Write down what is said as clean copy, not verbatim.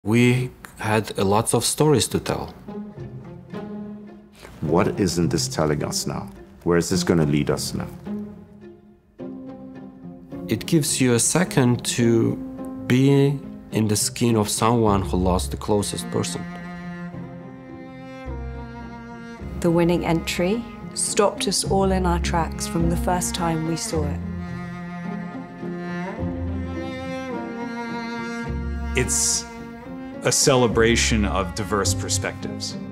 We had lots of stories to tell. What isn't this telling us now? Where is this going to lead us now? It gives you a second to be in the skin of someone who lost the closest person. The winning entry stopped us all in our tracks from the first time we saw it. It's a celebration of diverse perspectives.